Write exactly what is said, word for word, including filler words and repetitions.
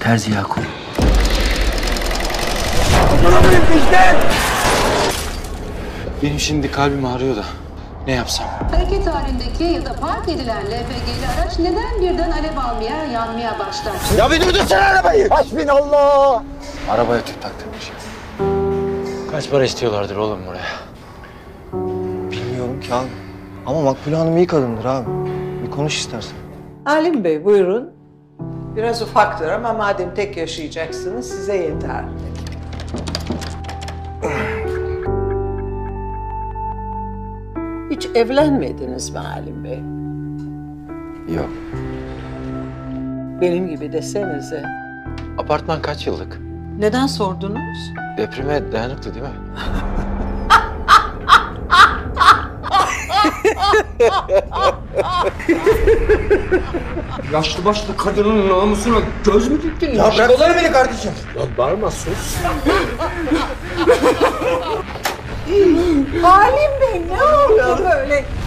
Terzi Yakup. Benim şimdi kalbim ağrıyor da ne yapsam? Hareket halindeki ya da park edilen L P G'li araç neden birden alev almaya, yanmaya başlar? Ya bir durdursana arabayı! Hasbinallah! Arabaya tüp taktırmış. Kaç para istiyorlardır oğlum buraya? Bilmiyorum ki abi. Ama Makbule Hanım iyi kadındır abi. Bir konuş istersen. Halim Bey buyurun. Biraz ufaktır ama madem tek yaşayacaksınız size yeter. Hiç evlenmediniz mi Halim Bey? Yok. Benim gibi desenize. Apartman kaç yıllık? Neden sordunuz? Depreme dayanıklı değil mi? Yaşlı başlı kadının namusuna göz mü diktin? Ya bıraksana beni kardeşim. Ya bağırma sus. Halim Bey ne oluyor böyle?